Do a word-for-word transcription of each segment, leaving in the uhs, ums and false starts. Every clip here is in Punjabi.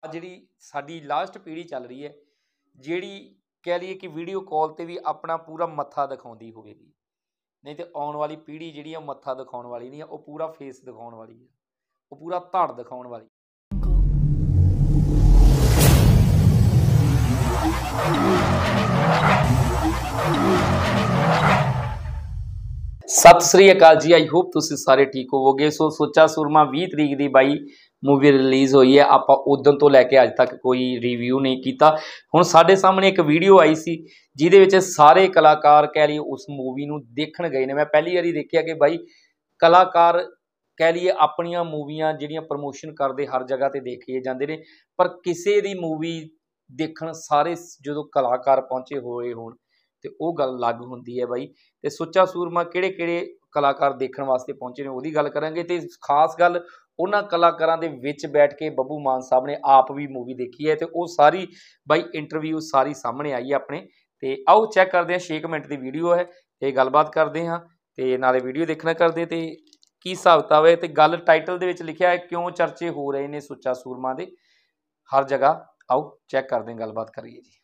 ਜਿਹੜੀ ਸਾਡੀ ਲਾਸਟ ਪੀੜ੍ਹੀ ਚੱਲ ਰਹੀ ਹੈ, ਜਿਹੜੀ ਕਹਿ ਲਈਏ ਕਿ ਵੀਡੀਓ ਕਾਲ ਤੇ ਵੀ ਆਪਣਾ ਪੂਰਾ ਮੱਥਾ ਦਿਖਾਉਂਦੀ ਹੋਵੇਗੀ, ਨਹੀਂ ਤੇ ਆਉਣ ਵਾਲੀ ਪੀੜ੍ਹੀ ਜਿਹੜੀ ਆ ਮੱਥਾ ਦਿਖਾਉਣ ਵਾਲੀ ਨਹੀਂ ਆ, ਉਹ ਪੂਰਾ ਫੇਸ ਦਿਖਾਉਣ ਵਾਲੀ ਹੈ, ਉਹ ਪੂਰਾ ਧੜ ਦਿਖਾਉਣ ਵਾਲੀ। सत श्री अकाल जी, आई होप तुसीं सारे ठीक होवोगे। सो सोचा सुरमा बीस तरीक की बाई मूवी रिलीज़ हुई है, आप उदों तो लैके अज तक कोई रिव्यू नहीं किया। हुण साडे सामने एक वीडियो आई सी जिहदे विच सारे कलाकार कह लिए उस मूवी नूं देखण गए ने। मैं पहली बारी देखिया कि बाई कलाकार कह लिए अपनियां मूवियां जिहड़ियां प्रमोशन करदे हर जगह ते देखे जांदे ने, पर किसी दी मूवी देखण सारे जदों कलाकार पहुंचे होए होण ते वो गल अलग हुंदी है बाई। ते सुच्चा सूरमा किहड़े किहड़े कलाकार देखण वास्ते पहुंचे ने उहदी गल करांगे। ते खास गल उन्हां कलाकारां दे विच बैठ के बब्बू मान साहब ने आप भी मूवी देखी है, तो वो सारी बाई इंटरव्यू सारी सामने आई है अपने। ते आओ चैक करते हैं, छे क मिनट की वीडियो है, तो गलबात करते हैं, तो नाले वीडियो देखना करते तो की हिसाब किताब है। तो गल टाइटल दे विच लिखिया है क्यों चर्चे हो रहे हैं सुच्चा सूरमा दे हर जगह। आओ चैक करते हैं, गलबात करिए जी।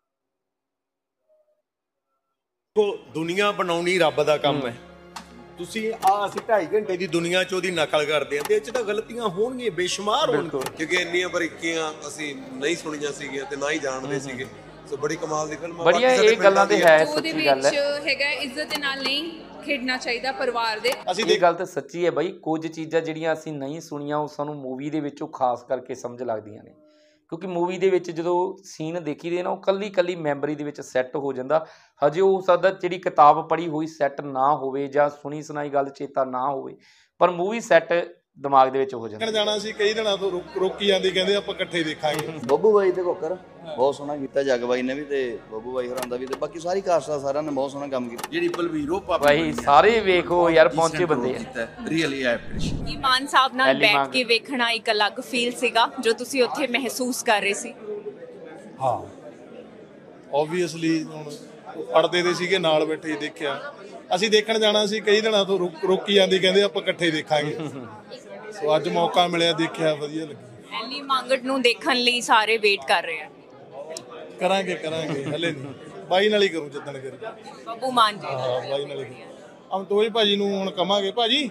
दुनिया बनाउणी रब दा काम है। ਤੁਸੀਂ ਆ ਅਸੀਂ ढाई घंटे ਦੀ ਦੁਨੀਆ ਚ ਉਹਦੀ ਨਕਲ ਕਰਦੇ ਆਂ ਤੇ ਇਹ ਚ ਤਾਂ ਗਲਤੀਆਂ ਹੋਣਗੀਆਂ ਬੇਸ਼ੁਮਾਰ ਹੋਣਗੀਆਂ, ਕਿਉਂਕਿ ਇੰਨੀਆਂ ਬਰੀਕੀਆਂ ਅਸੀਂ ਨਹੀਂ ਸੁਣੀਆਂ ਸੀਗੀਆਂ ਤੇ ਨਾ ਹੀ ਜਾਣਦੇ ਸੀਗੇ। ਸੋ ਬੜੀ ਕਮਾਲ ਦੀ ਫਿਲਮ ਆ। ਬੜੀਆਂ ਇਹ ਗੱਲਾਂ ਤੇ ਹੈ, ਸੱਚੀ ਗੱਲ ਹੈ। ਹੈਗਾ ਇੱਜ਼ਤ ਦੇ ਨਾਲ ਨਹੀਂ ਖੇਡਣਾ ਚਾਹੀਦਾ ਪਰਿਵਾਰ ਦੇ। ਅਸੀਂ ਇਹ ਗੱਲ ਤਾਂ ਸੱਚੀ ਹੈ ਬਾਈ, ਕੁਝ ਚੀਜ਼ਾਂ ਜਿਹੜੀਆਂ ਅਸੀਂ ਨਹੀਂ ਸੁਣੀਆਂ ਉਹ ਸਾਨੂੰ ਮੂਵੀ ਦੇ ਵਿੱਚੋਂ ਖਾਸ ਕਰਕੇ ਸਮਝ ਲੱਗਦੀਆਂ ਨੇ, ਕਿਉਂਕਿ मूवी ਦੇ ਵਿੱਚ ਜਦੋਂ ਸੀਨ ਦੇਖੀ ਦੇ ਨਾ ਉਹ ਕੱਲੀ ਕੱਲੀ ਮੈਮਰੀ ਦੇ ਵਿੱਚ ਸੈੱਟ ਹੋ ਜਾਂਦਾ। ਹਜੇ ਹੋ ਸਕਦਾ ਜਿਹੜੀ ਕਿਤਾਬ ਪੜ੍ਹੀ ਹੋਈ ਸੈੱਟ ਨਾ ਹੋਵੇ ਜਾਂ ਸੁਣੀ ਸੁਣਾਈ ਗੱਲ ਚੇਤਾ ਨਾ ਹੋਵੇ, ਪਰ ਮੂਵੀ ਸੈੱਟ ਦਿਮਾਗ ਦੇ ਵਿੱਚ ਹੋ ਜਾਂਦਾ। ਜਾਣਾ ਸੀ ਕਈ ਦਿਨਾਂ ਤੋਂ ਰੋਕੀ ਜਾਂਦੀ, ਕਹਿੰਦੇ ਆਪਾਂ ਇਕੱਠੇ ਦੇਖਾਂਗੇ। ਬੱਬੂ ਬਾਈ ਦੇ ਕੋਕਰ ਬਹੁਤ ਸੋਹਣਾ ਕੀਤਾ, ਜੱਗ ਬਾਈ ਨੇ ਵੀ ਤੇ ਬੱਬੂ ਬਾਈ ਹੋਰਾਂ ਦਾ ਵੀ ਤੇ ਬਾਕੀ ਸਾਰੀ ਕਾਸਟ ਦਾ ਸਾਰਿਆਂ ਨੇ ਬਹੁਤ ਸੋਹਣਾ ਕੰਮ ਕੀਤਾ। ਜਿਹੜੀ ਬਲਵੀਰੋ ਪਾਪਾ ਬਾਈ ਸਾਰੇ ਵੇਖੋ ਯਾਰ, ਪਹੁੰਚੇ ਬੰਦੇ ਆ। Really appreciate. ਕੀ ਮਾਨ ਸਾਹਿਬ ਨਾਲ ਬੈਠ ਕੇ ਵੇਖਣਾ ਇੱਕ ਅਲੱਗ ਫੀਲ ਸੀਗਾ ਜੋ ਤੁਸੀਂ ਉੱਥੇ ਮਹਿਸੂਸ ਕਰ ਰਹੇ ਸੀ? ਹਾਂ ਆਬਵੀਅਸਲੀ ਹੁਣ ਪੜਦੇ ਦੇ ਸੀਗੇ ਨਾਲ ਬੈਠੇ ਦੇਖਿਆ। ਅਸੀਂ ਦੇਖਣ ਜਾਣਾ ਸੀ ਕਈ ਦਿਨਾਂ ਤੋਂ ਰੋਕੀ ਜਾਂਦੀ, ਕਹਿੰਦੇ ਆਪਾਂ ਇਕੱਠੇ ਦੇਖਾਂਗੇ। ਸੋ ਅੱਜ ਮੌਕਾ ਮਿਲਿਆ, ਦੇਖਿਆ, ਵਧੀਆ ਲੱਗੀ। ਐਲੀ ਮੰਗਟ ਨੂੰ ਦੇਖਣ ਲਈ ਸਾਰੇ ਵੇਟ ਕਰ ਰਹੇ ਆ। ਕਰਾਂਗੇ ਕਰਾਂਗੇ ਹਲੇ ਨਹੀਂ, ਬਾਈ ਨਾਲ ਹੀ ਕਰੂੰ ਜਿੱਦਣ ਕਰੀ ਬੱਬੂ ਮਾਨ ਜੀ। ਹਾਂ ਬਾਈ ਨਾਲ ਹੀ। ਅਮਤੋਜ ਭਾਜੀ ਨੂੰ ਹੁਣ ਕਵਾਂਗੇ, ਭਾਜੀ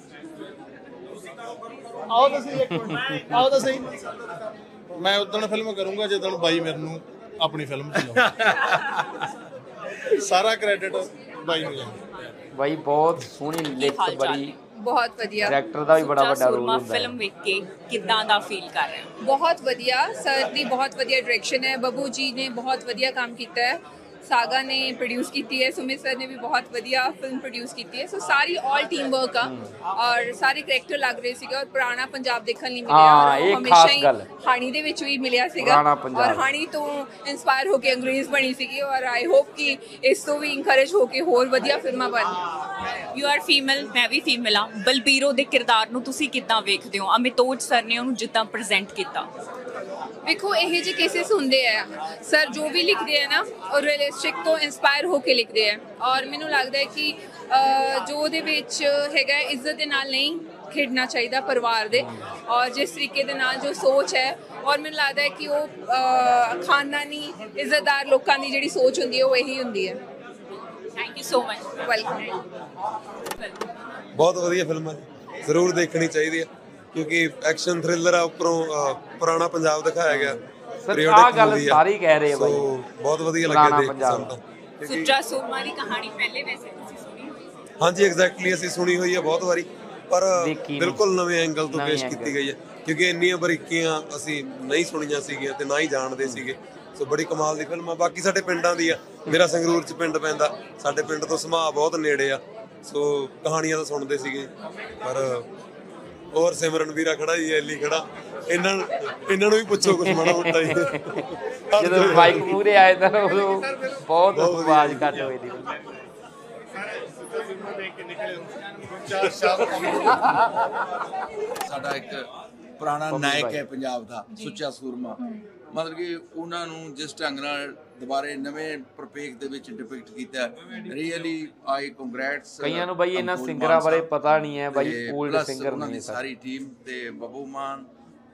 ਆਓ ਤੁਸੀਂ ਇੱਕ ਮਿੰਟ, ਆਓ ਤਾਂ ਸਹੀ। ਮੈਂ ਉਦੋਂ ਫਿਲਮ ਕਰੂੰਗਾ ਜਦੋਂ ਬਾਈ ਮੈਨੂੰ ਆਪਣੀ ਫਿਲਮ ਚ ਲਾਉ। ਸਾਰਾ ਕ੍ਰੈਡਿਟ ਬਾਈ ਨੂੰ ਜਾਂਦਾ। ਬਾਈ ਬਹੁਤ ਸੋਹਣੀ ਲਿਖਤ, ਬੜੀ ਬਹੁਤ ਵਧੀਆ। ਡਾਇਰੈਕਟਰ ਦਾ ਵੀ ਬੜਾ ਵੱਡਾ ਰੋਲ ਹੁੰਦਾ ਹੈ। ਫਿਲਮ ਵੇਖ ਕੇ ਕਿੱਦਾਂ ਦਾ ਫੀਲ ਕਰ ਰਹੇ ਹੋ? ਬਹੁਤ ਵਧੀਆ, ਸਰ ਦੀ ਬਹੁਤ ਵਧੀਆ ਡਾਇਰੈਕਸ਼ਨ ਹੈ, ਬੱਬੂ ਜੀ ਨੇ ਬਹੁਤ ਵਧੀਆ ਕੰਮ ਕੀਤਾ ਹੈ, ਸਾਗਾ ਨੇ ਪ੍ਰੋਡਿਊਸ ਕੀਤੀ ਹੈ, ਸੁਮਿਤ ਸਰ ਨੇ ਵੀ ਬਹੁਤ ਵਧੀਆ ਫਿਲਮ ਪ੍ਰੋਡਿਊਸ ਕੀਤੀ ਹੈ। ਸੋ ਸਾਰੀ ਆਲ ਟੀਮ ਵਰਕ ਆ ਔਰ ਸਾਰੇ ਕਰੈਕਟਰ ਲੱਗ ਰਹੇ ਸੀਗੇ ਔਰ ਪੁਰਾਣਾ ਪੰਜਾਬ ਦੇਖਣ ਲਈ ਮਿਲਿਆ। ਔਰ ਹਮੇਸ਼ਾ ਹੀ ਹਾਣੀ ਦੇ ਵਿੱਚ ਵੀ ਮਿਲਿਆ ਸੀਗਾ ਔਰ ਹਾਣੀ ਤੋਂ ਇਨਸਪਾਇਰ ਹੋ ਕੇ ਅੰਗਰੇਜ਼ ਬਣੀ ਸੀਗੀ ਔਰ ਆਈ ਹੋਪ ਕਿ ਇਸ ਤੋਂ ਵੀ ਇਨਕਰੇਜ ਹੋ ਕੇ ਹੋਰ ਵਧੀਆ ਫਿਲਮਾਂ ਬਣਨ। ਯੂ ਆਰ ਫੀਮੇਲ, ਮੈਂ ਵੀ ਫੀਮੇਲ ਆ। ਬਲਬੀਰੋ ਦੇ ਕਿਰਦਾਰ ਨੂੰ ਤੁਸੀਂ ਕਿੱਦਾਂ ਵੇਖਦੇ ਹੋ? ਅਮਿਤੋਜ ਸਰ ਨੇ ਉਹਨੂੰ ਜਿੱਦਾਂ ਪ੍ਰੈਜ਼ੈਂਟ ਕੀਤਾ। ਵੇਖੋ ਇਹੋ ਜਿਹੇ ਕੇਸਿਸ ਹੁੰਦੇ ਆ ਸਰ, ਜੋ ਵੀ ਲਿਖਦੇ ਆ ਨਾ ਉਹ ਰੀਅਲਿਸਟਿਕ ਤੋਂ ਇੰਸਪਾਇਰ ਹੋ ਕੇ ਲਿਖਦੇ ਆ ਔਰ ਮੈਨੂੰ ਲੱਗਦਾ ਹੈ ਕਿ ਜੋ ਉਹਦੇ ਵਿੱਚ ਹੈਗਾ ਇੱਜ਼ਤ ਦੇ ਨਾਲ ਨਹੀਂ ਖੇਡਣਾ ਚਾਹੀਦਾ ਪਰਿਵਾਰ ਦੇ, ਔਰ ਜਿਸ ਤਰੀਕੇ ਦੇ ਨਾਲ ਜੋ ਸੋਚ ਹੈ ਔਰ ਮੈਨੂੰ ਲੱਗਦਾ ਹੈ ਕਿ ਉਹ ਖਾਨਦਾਨੀ ਇੱਜ਼ਤਦਾਰ ਲੋਕਾਂ ਦੀ ਜਿਹੜੀ ਸੋਚ ਹੁੰਦੀ ਹੈ ਉਹ ਇਹੀ ਹੁੰਦੀ ਹੈ। Thank you so much, welcome. ਬਹੁਤ ਵਧੀਆ ਫਿਲਮ ਹੈ, ਜ਼ਰੂਰ ਦੇਖਣੀ ਚਾਹੀਦੀ ਹੈ ਕਿਉਂਕਿ ਐਕਸ਼ਨ ਥ੍ਰਿਲਰ ਆ, ਉੱਪਰੋਂ ਪੁਰਾਣਾ ਪੰਜਾਬ ਦਿਖਾਇਆ ਗਿਆ। ਆਹ ਗੱਲ ਸਾਰੇ ਕਹਿ ਰਹੇ ਬਾਈ, ਬਹੁਤ ਵਧੀਆ ਲੱਗਿਆ ਦੇਖ ਕੇ ਸਾਨੂੰ ਤਾਂ। ਸੁੱਚਾ ਸੂਰਮਾ ਦੀ ਕਹਾਣੀ ਪਹਿਲੇ ਵੈਸੇ ਤੁਸੀਂ ਸੁਣੀ? ਹਾਂਜੀ ਐਗਜ਼ੈਕਟਲੀ ਅਸੀਂ ਸੁਣੀ ਹੋਈ ਹੈ ਬਹੁਤ ਵਾਰੀ, ਪਰ ਬਿਲਕੁਲ ਨਵੇਂ ਐਂਗਲ ਤੋਂ ਪੇਸ਼ ਕੀਤੀ ਗਈ ਹੈ ਕਿਉਂਕਿ ਇੰਨੀਆਂ ਬਰੀਕੀਆਂ ਅਸੀਂ ਨਹੀਂ ਸੁਣੀਆਂ ਸੀਗੀਆਂ ਤੇ ਨਾ ਹੀ ਜਾਣਦੇ ਸੀਗੇ। ਸੋ ਬੜੀ ਕਮਾਲ ਦੀ ਫਿਲਮ ਆ। ਬਾਕੀ ਸਾਡੇ ਪਿੰਡਾਂ ਦੀ ਆ, ਮੇਰਾ ਸੰਗਰੂਰ ਚ ਪਿੰਡ ਪੈਂਦਾ, ਸਾਡੇ ਪਿੰਡ ਤੋਂ ਸੁਭਾਅ ਬਹੁਤ ਨੇੜੇ ਆ। ਸੋ ਕਹਾਣੀਆਂ ਤਾਂ ਸੁਣਦੇ ਸੀਗੇ, ਪਰ और सिमरन वीरा खड़ा जी, एली खड़ा, इन्हां इन्हां नूं भी पुछो कुछ माड़ा मोटा ही। जदों बाइक मूरे आए तां उदों बहुत आवाज घट होई दी। साडा एक पुराना नायक है पंजाब दा, सुच्चा सूरमा। मतलब कि उन्हां नूं जिस ढंग नाल ਦੁਬਾਰੇ ਨਵੇਂ ਪ੍ਰਪੇਖ ਦੇ ਵਿੱਚ ਡਿਪਿਕਟ ਕੀਤਾ, ਰੀਅਲੀ ਆਈ ਕੰਗ੍ਰੈਟਸ। ਕਈਆਂ ਨੂੰ ਬਾਈ ਇਹਨਾਂ ਸਿੰਗਰਾਂ ਬਾਰੇ ਪਤਾ ਨਹੀਂ ਹੈ ਬਾਈ, 올ਡ ਸਿੰਗਰ ਨੇ ਸਾਰੀ ਟੀਮ ਤੇ ਬੱਬੂ ਮਾਨ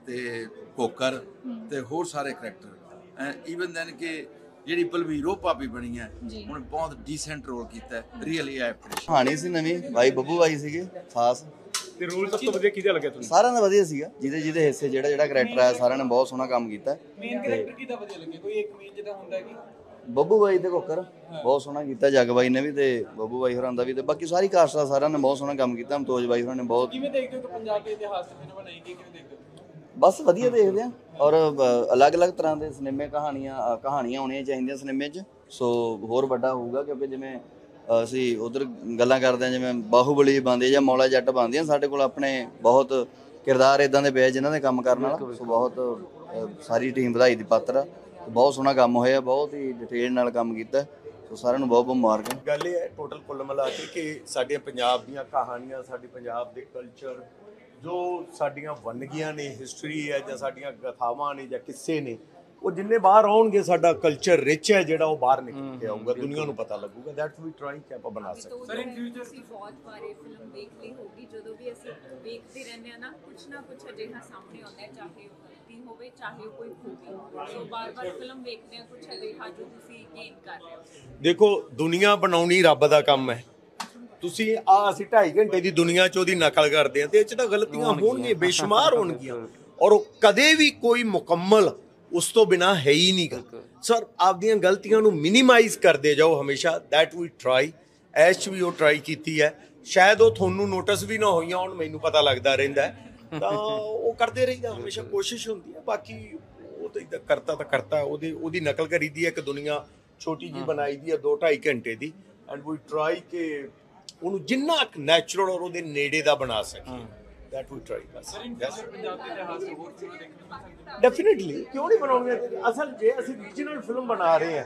ਤੇ ਕੋਕਰ ਤੇ ਹੋਰ ਸਾਰੇ ਕਰੈਕਟਰ ਈਵਨ ਦੈਨ ਕਿ ਜਿਹੜੀ ਬਲਵੀਰੋ ਭਾਬੀ ਬਣੀ ਹੈ ਉਹਨੇ ਬਹੁਤ ਡੀਸੈਂਟ ਰੋਲ ਕੀਤਾ, ਰੀਅਲੀ ਆਈ ਐਪਰੀਸ਼ੀਏਟ। ਕਹਾਣੀ ਸੀ ਨਵੀਂ, ਬਾਈ ਬੱਬੂ ਬਾਈ ਸੀਗੇ ਖਾਸ, ਤੇ ਰੋਲ ਸਭ ਤੋਂ ਵਧੀਆ ਕਿਹਦਾ ਲੱਗਿਆ ਤੁਹਾਨੂੰ? ਸਾਰਿਆਂ ਦਾ ਵਧੀਆ ਸੀਗਾ, ਜਿਹਦੇ ਜਿਹਦੇ ਹਿੱਸੇ ਜਿਹੜਾ ਜਿਹੜਾ ਕਰੈਕਟਰ ਆਇਆ ਸਾਰਿਆਂ ਨੇ ਬਹੁਤ ਸੋਹਣਾ ਕੰਮ ਕੀਤਾ। ਮੇਨ ਕਰੈਕਟਰ ਕਿਹਦਾ ਵਧੀਆ ਲੱਗਿਆ? ਕੋਈ ਇੱਕ ਮੇਨ ਜਿਹਦਾ ਹੁੰਦਾ ਕਿ ਬੱਬੂ ਬਾਈ ਤੇ ਕੋਕਰ ਬਹੁਤ ਸੋਹਣਾ ਕੀਤਾ, ਜੱਗ ਬਾਈ ਨੇ ਵੀ ਤੇ ਬੱਬੂ ਬਾਈ ਹੋਰਾਂ ਦਾ ਵੀ, ਤੇ ਬਾਕੀ ਸਾਰੀ ਕਾਸਟ ਦਾ ਸਾਰਿਆਂ ਨੇ ਬਹੁਤ ਸੋਹਣਾ ਕੰਮ ਕੀਤਾ। ਮਤੋਜ ਬਾਈ ਹੋਰਾਂ ਨੇ ਬਹੁਤ। ਕਿਵੇਂ ਦੇਖਦੇ ਹੋ ਕਿ ਪੰਜਾਬ ਦੇ ਇਤਿਹਾਸ ਤੇ ਫਿਲਮ ਬਣਾਈ ਗਈ, ਕਿਵੇਂ ਦੇਖਦੇ ਹੋ? ਬਸ ਵਧੀਆ ਦੇਖਦੇ ਆ, ਔਰ ਅਲੱਗ-ਅਲੱਗ ਤਰ੍ਹਾਂ ਦੇ ਸਿਨੇਮੇ ਕਹਾਣੀਆਂ ਕਹਾਣੀਆਂ ਆਉਣੀਆਂ ਚਾਹੀਦੀਆਂ ਸਿਨੇਮੇ 'ਚ, ਸੋ ਹੋਰ ਵੱਡਾ ਹੋਊਗਾ। ਕਿਉਂਕਿ ਜਿਵੇਂ ਅਸੀਂ ਉਧਰ ਗੱਲਾਂ ਕਰਦੇ ਹਾਂ ਜਿਵੇਂ ਬਾਹੂਬਲੀ ਬਣਦੀ ਜਾਂ ਮੌਲਾ ਜੱਟ ਬਣਦੀਆਂ, ਸਾਡੇ ਕੋਲ ਆਪਣੇ ਬਹੁਤ ਕਿਰਦਾਰ ਇਦਾਂ ਦੇ ਪਏ ਜਿਨ੍ਹਾਂ ਦੇ ਕੰਮ ਕਰਨ ਵਾਲਾ, ਸੋ ਬਹੁਤ ਸਾਰੀ ਟੀਮ ਵਧਾਈ ਦੀ ਪਾਤਰ ਆ। ਬਹੁਤ ਸੋਹਣਾ ਕੰਮ ਹੋਇਆ, ਬਹੁਤ ਹੀ ਡਿਟੇਲ ਨਾਲ ਕੰਮ ਕੀਤਾ, ਸੋ ਸਾਰਿਆਂ ਨੂੰ ਬਹੁਤ ਬਹੁਤ ਮੁਬਾਰਕਾਂ। ਗੱਲ ਇਹ ਹੈ ਟੋਟਲ ਕੁੱਲ ਮਿਲਾ ਕੇ ਕਿ ਸਾਡੇ ਪੰਜਾਬ ਦੀਆਂ ਕਹਾਣੀਆਂ, ਸਾਡੇ ਪੰਜਾਬ ਦੇ ਕਲਚਰ, ਜੋ ਸਾਡੀਆਂ ਵੰਨਗੀਆਂ ਨੇ, ਹਿਸਟਰੀ ਹੈ ਜਾਂ ਸਾਡੀਆਂ ਕਥਾਵਾਂ ਨੇ ਜਾਂ ਕਿੱਸੇ ਨੇ, ਉਹ ਜਿੰਨੇ ਬਾਹਰ ਆਉਣਗੇ ਸਾਡਾ ਕਲਚਰ ਰਿਚ ਹੈ ਜਿਹੜਾ ਉਹ ਬਾਹਰ ਨਿਕਲ ਕੇ ਆਊਗਾ, ਦੁਨੀਆ ਨੂੰ ਪਤਾ ਲੱਗੂਗਾ। ਦੈਟਸ ਵੀ ਟਰਾਈ ਕਿ ਆਪਾਂ ਬਣਾ ਸਕਦੇ। ਸਰ ਇਨ ਫਿਊਚਰ ਅਸੀਂ ਬਹੁਤ ਵਾਰੇ ਫਿਲਮ ਦੇਖ ਲਈ ਹੋਗੀ, ਜਦੋਂ ਵੀ ਅਸੀਂ ਵੇਖਦੇ ਰਹਿੰਦੇ ਆ ਨਾ ਕੁਛ ਨਾ ਕੁਛ ਅਜਿਹਾ ਸਾਹਮਣੇ ਆਉਂਦਾ ਹੈ, ਚਾਹੇ ਉਹ ਗਲਤੀ ਹੋਵੇ ਚਾਹੇ ਉਹ ਕੋਈ ਖੂਬੀ। ਸੋ ਬਾਰ-ਬਾਰ ਫਿਲਮ ਵੇਖਦੇ ਆ ਕੁਛ ਅਜਿਹਾ ਜੋ ਤੁਸੀਂ ਗੇਨ ਕਰ ਰਹੇ ਹੋ। ਦੇਖੋ ਦੁਨੀਆ ਬਣਾਉਣੀ ਰੱਬ ਦਾ ਕੰਮ ਹੈ। ਤੁਸੀਂ ਆ ਅਸੀਂ ਢਾਈ ਘੰਟੇ ਦੀ ਦੁਨੀਆ 'ਚ ਉਹਦੀ ਨਕਲ ਕਰਦੇ ਆ ਤੇ ਇਹ 'ਚ ਤਾਂ ਗਲਤੀਆਂ ਹੋਣਗੀਆਂ, ਬੇਸ਼ੁਮਾਰ ਹੋਣਗੀਆਂ, ਔਰ ਉਹ ਕਦੇ ਵੀ ਕੋਈ ਮੁਕੰਮਲ ਉਸ ਤੋਂ ਬਿਨਾ ਹੈ ਹੀ ਨਹੀਂ ਗਾ। ਸਰ ਆਪਦੀਆਂ ਗਲਤੀਆਂ ਨੂੰ ਮਿਨੀਮਾਈਜ਼ ਕਰਦੇ ਜਾਓ ਹਮੇਸ਼ਾ, ਦੈਟ ਵੀ ਟਰਾਈ। ਐਸ਼ 'ਚ ਵੀ ਉਹ ਟਰਾਈ ਕੀਤੀ ਹੈ, ਸ਼ਾਇਦ ਉਹ ਤੁਹਾਨੂੰ ਨੋਟਿਸ ਵੀ ਨਾ ਹੋਈਆਂ ਹੁਣ, ਮੈਨੂੰ ਪਤਾ ਲੱਗਦਾ ਰਹਿੰਦਾ, ਤਾਂ ਉਹ ਕਰਦੇ ਰਹੀਦਾ, ਹਮੇਸ਼ਾ ਕੋਸ਼ਿਸ਼ ਹੁੰਦੀ ਹੈ। ਬਾਕੀ ਉਹ ਤਾਂ ਕਰਤਾ ਤਾਂ ਕਰਤਾ, ਉਹਦੇ ਉਹਦੀ ਨਕਲ ਕਰੀਦੀ ਹੈ। ਇੱਕ ਦੁਨੀਆ ਛੋਟੀ ਜਿਹੀ ਬਣਾਈ ਦੀ ਹੈ ਦੋ ਢਾਈ ਘੰਟੇ ਦੀ, ਐਂਡ ਵੀ ਟਰਾਈ ਕਿ ਉਹਨੂੰ ਜਿੰਨਾ ਨੈਚੁਰਲ ਔਰ ਉਹਦੇ ਨੇੜੇ ਦਾ ਬਣਾ ਸਕੀਏ। That we try ਬਸ। ਪੰਜਾਬ ਦੇ ਇਤਿਹਾਸ ਤੇ ਹੋਰ ਫਿਲਮਾਂ ਦੇਖਣੀਆਂ ਡੈਫੀਨਿਟਲੀ ਕਿਉਂ ਨਹੀਂ ਬਣਾਉਣੀਆਂ? ਅਸਲ ਜੇ ਅਸੀਂ ਰੀਜਨਲ ਫਿਲਮ ਬਣਾ ਰਹੇ ਹਾਂ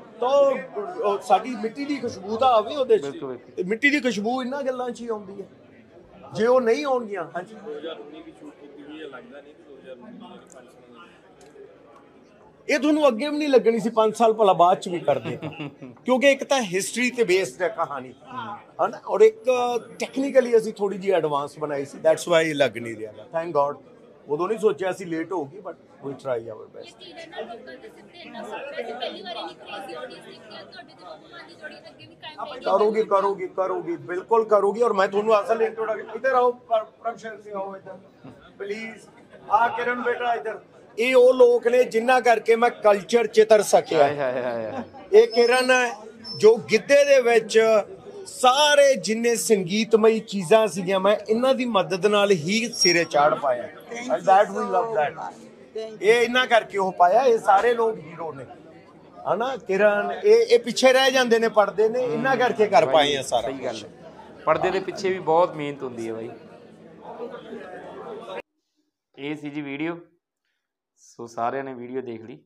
ਤਾਂ ਸਾਡੀ ਮਿੱਟੀ ਦੀ ਖੁਸ਼ਬੂ ਤਾਂ ਆਵੇ ਉਹਦੇ 'ਚ। ਮਿੱਟੀ ਦੀ ਖੁਸ਼ਬੂ ਇਹਨਾਂ ਗੱਲਾਂ 'ਚ ਹੀ ਆਉਂਦੀ ਹੈ, ਜੇ ਉਹ ਨਹੀਂ ਆਉਣਗੀਆਂ। ਹਾਂਜੀ ਦੋ ਹਜ਼ਾਰ ਉੱਨੀ ਦੀ ਸ਼ੂਟ ਕੀਤੀ ਹੋਈ ਹੈ, ਲੱਗਦਾ ਨਹੀਂ ਕਿ ਦੋ ਹਜ਼ਾਰ ਉੱਨੀ ਇਹ ਤੁਹਾਨੂੰ ਅੱਗੇ ਵੀ ਨਹੀਂ ਲੱਗਣੀ ਸੀ, ਪੰਜ ਸਾਲ ਭਲਾ ਬਾਅਦ 'ਚ ਵੀ ਕਰਦੇ, ਕਿਉਂਕਿ ਇੱਕ ਤਾਂ ਹਿਸਟਰੀ ਤੇ ਬੇਸਡ ਹੈ ਕਹਾਣੀ, ਹਨਾ, ਔਰ ਇੱਕ ਟੈਕਨੀਕਲੀ ਅਸੀਂ ਥੋੜੀ ਜਿਹੀ ਐਡਵਾਂਸ ਬਣਾਈ ਸੀ, ਦੈਟਸ ਵਾਈ ਲੱਗ ਨਹੀਂ ਰਿਹਾ। ਥੈਂਕ ਗॉड ਉਦੋਂ ਨਹੀਂ ਸੋਚਿਆ ਸੀ ਲੇਟ ਹੋਊਗੀ, but we try our best. ਕਰੋਗੀ ਕਰੋਗੀ ਕਰੋਗੀ ਬਿਲਕੁਲ ਕਰੋਗੀ, ਔਰ ਮੈਂ ਤੁਹਾਨੂੰ ਅਸਲ ਇੰਟਰੋਡਕਸ਼ਨ ਇੱਧਰ ਆਓ, ਪ੍ਰਭਸ਼ਰ ਸਿੰਘ ਆਓ ਇੱਧਰ ਪਲੀਜ਼। ਆ ਕਿਰਨ ਬੇਟਾ ਇੱਧਰ, ਇਹ ਉਹ ਲੋਕ ਨੇ ਜਿਨ੍ਹਾਂ ਕਰਕੇ ਮੈਂ ਕਲਚਰ ਚਿੱਤਰ ਸਕਿਆ। ਇਹ ਕਿਰਨ ਹੈ ਜੋ ਗਿੱਧੇ ਦੇ ਵਿੱਚ ਸਾਰੇ ਜਿੰਨੇ ਸੰਗੀਤਮਈ ਚੀਜ਼ਾਂ ਸੀਗੀਆਂ ਮੈਂ ਇਹਨਾਂ ਦੀ ਮਦਦ ਨਾਲ ਹੀ ਸਿਰੇ ਚਾੜ ਪਾਇਆ। And that we love that. ਇਹ ਇਹਨਾਂ ਕਰਕੇ ਉਹ ਪਾਇਆ, ਇਹ ਸਾਰੇ ਲੋਕ ਹੀਰੋ ਨੇ, ਹਨਾ। ਕਿਰਨ ਇਹ ਇਹ ਪਿੱਛੇ ਰਹਿ ਜਾਂਦੇ ਨੇ, ਪੜਦੇ ਨੇ, ਇਹਨਾਂ ਕਰਕੇ ਕਰ ਪਾਏ ਆ ਸਾਰਾ। ਸਹੀ ਗੱਲ ਹੈ, ਪੜਦੇ ਦੇ ਪਿੱਛੇ ਵੀ ਬਹੁਤ ਮਿਹਨਤ ਹੁੰਦੀ ਹੈ ਬਾਈ। ਇਹ ਸੀ ਜੀ ਵੀਡੀਓ, ਸੋ ਸਾਰਿਆਂ ਨੇ ਵੀਡੀਓ ਦੇਖ ਲਈ,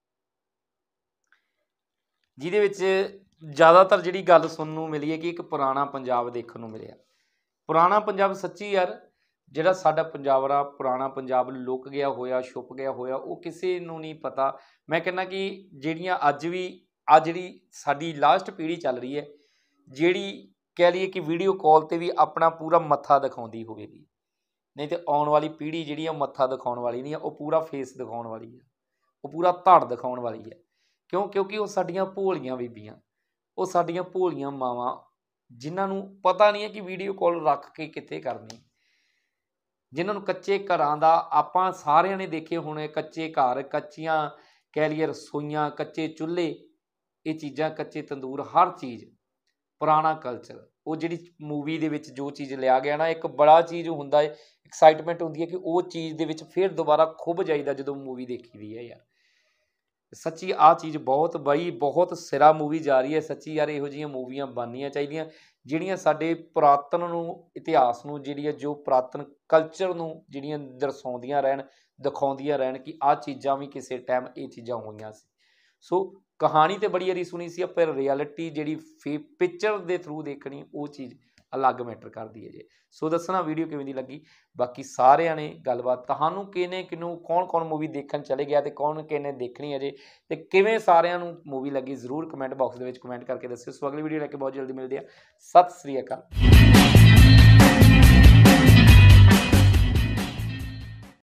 ਜਿਹਦੇ ਵਿੱਚ ਜ਼ਿਆਦਾਤਰ ਜਿਹੜੀ ਗੱਲ ਸੁਣਨ ਨੂੰ ਮਿਲੀ ਹੈ ਕਿ ਇੱਕ ਪੁਰਾਣਾ ਪੰਜਾਬ ਦੇਖਣ ਨੂੰ ਮਿਲਿਆ। ਪੁਰਾਣਾ ਪੰਜਾਬ ਸੱਚੀ ਯਾਰ, ਜਿਹੜਾ ਸਾਡਾ ਪੰਜਾਬ ਆ, ਪੁਰਾਣਾ ਪੰਜਾਬ ਲੁਕ ਗਿਆ ਹੋਇਆ, ਛੁਪ ਗਿਆ ਹੋਇਆ, ਉਹ ਕਿਸੇ ਨੂੰ ਨਹੀਂ ਪਤਾ। ਮੈਂ ਕਹਿੰਦਾ ਕਿ ਜਿਹੜੀਆਂ ਅੱਜ ਵੀ ਆ ਜਿਹੜੀ ਸਾਡੀ ਲਾਸਟ ਪੀੜ੍ਹੀ ਚੱਲ ਰਹੀ ਹੈ, ਜਿਹੜੀ ਕਹਿ ਲਈਏ ਕਿ ਵੀਡੀਓ ਕਾਲ 'ਤੇ ਵੀ ਆਪਣਾ ਪੂਰਾ ਮੱਥਾ ਦਿਖਾਉਂਦੀ ਹੋਵੇਗੀ, ਨਹੀਂ ਤੇ ਆਉਣ ਵਾਲੀ ਪੀੜ੍ਹੀ ਜਿਹੜੀ ਆ ਮੱਥਾ ਦਿਖਾਉਣ ਵਾਲੀ ਨਹੀਂ ਆ, ਉਹ ਪੂਰਾ ਫੇਸ ਦਿਖਾਉਣ ਵਾਲੀ ਹੈ, ਉਹ ਪੂਰਾ ਧੜ ਦਿਖਾਉਣ ਵਾਲੀ ਹੈ। ਕਿਉਂ? ਕਿਉਂਕਿ ਉਹ ਸਾਡੀਆਂ ਭੋਲੀਆਂ ਬੀਬੀਆਂ, ਉਹ ਸਾਡੀਆਂ ਭੋਲੀਆਂ ਮਾਵਾਂ, ਜਿਨ੍ਹਾਂ ਨੂੰ ਪਤਾ ਨਹੀਂ ਹੈ ਕਿ ਵੀਡੀਓ ਕਾਲ ਰੱਖ ਕੇ ਕਿੱਥੇ ਕਰਨੀ, ਜਿਨ੍ਹਾਂ ਨੂੰ ਕੱਚੇ ਘਰਾਂ ਦਾ ਆਪਾਂ ਸਾਰਿਆਂ ਨੇ ਦੇਖੇ ਹੋਣੇ, ਕੱਚੇ ਘਰ, ਕੱਚੀਆਂ ਕਹਿ ਲਈਏ ਰਸੋਈਆਂ, ਕੱਚੇ ਚੁੱਲ੍ਹੇ, ਇਹ ਚੀਜ਼ਾਂ, ਕੱਚੇ ਤੰਦੂਰ, ਹਰ ਚੀਜ਼ ਪੁਰਾਣਾ ਕਲਚਰ। ਉਹ ਜਿਹੜੀ ਮੂਵੀ ਦੇ ਵਿੱਚ ਜੋ ਚੀਜ਼ ਲਿਆ ਗਿਆ ਨਾ, ਇੱਕ ਬੜਾ ਚੀਜ਼ ਹੁੰਦਾ ਹੈ, ਐਕਸਾਈਟਮੈਂਟ ਹੁੰਦੀ ਹੈ ਕਿ ਉਹ ਚੀਜ਼ ਦੇ ਵਿੱਚ ਫਿਰ ਦੁਬਾਰਾ ਖੁੱਭ ਜਾਈਦਾ ਜਦੋਂ ਮੂਵੀ ਦੇਖੀ ਦੀ ਹੈ ਯਾਰ। ਸੱਚੀ ਆਹ ਚੀਜ਼ ਬਹੁਤ ਬਈ ਬਹੁਤ ਸਿਰਾ ਮੂਵੀ ਜਾ ਰਹੀ ਹੈ ਸੱਚੀ ਯਾਰ। ਇਹੋ ਜਿਹੀਆਂ ਮੂਵੀਆਂ ਬਣਨੀਆਂ ਚਾਹੀਦੀਆਂ ਜਿਹੜੀਆਂ ਸਾਡੇ ਪੁਰਾਤਨ ਨੂੰ, ਇਤਿਹਾਸ ਨੂੰ, ਜਿਹੜੀ ਜੋ ਪੁਰਾਤਨ ਕਲਚਰ ਨੂੰ ਜਿਹੜੀਆਂ ਦਰਸਾਉਂਦੀਆਂ ਰਹਿਣ, ਦਿਖਾਉਂਦੀਆਂ ਰਹਿਣ ਕਿ ਆਹ ਚੀਜ਼ਾਂ ਵੀ ਕਿਸੇ ਟਾਈਮ ਇਹ ਚੀਜ਼ਾਂ ਹੋਈਆਂ ਸੀ। ਸੋ ਕਹਾਣੀ ਤਾਂ ਬੜੀ ਵਾਰੀ ਸੁਣੀ ਸੀ, ਪਰ ਰਿਐਲਿਟੀ ਜਿਹੜੀ ਫੇ ਪਿਕਚਰ ਦੇ ਥਰੂ ਦੇਖਣੀ, ਉਹ ਚੀਜ਼ ਅਲੱਗ ਮੈਟਰ ਕਰਦੀ ਹੈ ਜੀ। ਸੋ ਦੱਸਣਾ ਵੀਡੀਓ ਕਿਵੇਂ ਦੀ ਲੱਗੀ। ਬਾਕੀ ਸਾਰਿਆਂ ਨੇ ਗੱਲਬਾਤ, ਤੁਹਾਨੂੰ ਕਿਹਨੇ ਕਿਹਨੂੰ ਕੌਣ ਕੌਣ ਮੂਵੀ ਦੇਖਣ ਚਲੇ ਗਿਆ ਤੇ ਕੌਣ ਕਿਹਨੇ ਦੇਖਣੀ ਹੈ ਜੀ, ਤੇ ਕਿਵੇਂ ਸਾਰਿਆਂ ਨੂੰ ਮੂਵੀ ਲੱਗੀ, ਜ਼ਰੂਰ ਕਮੈਂਟ ਬਾਕਸ ਦੇ ਵਿੱਚ ਕਮੈਂਟ ਕਰਕੇ ਦੱਸਿਓ। ਸੋ ਅਗਲੀ ਵੀਡੀਓ ਲੈ ਕੇ ਬਹੁਤ ਜਲਦੀ ਮਿਲਦੇ ਆ। ਸਤਿ ਸ੍ਰੀ ਅਕਾਲ।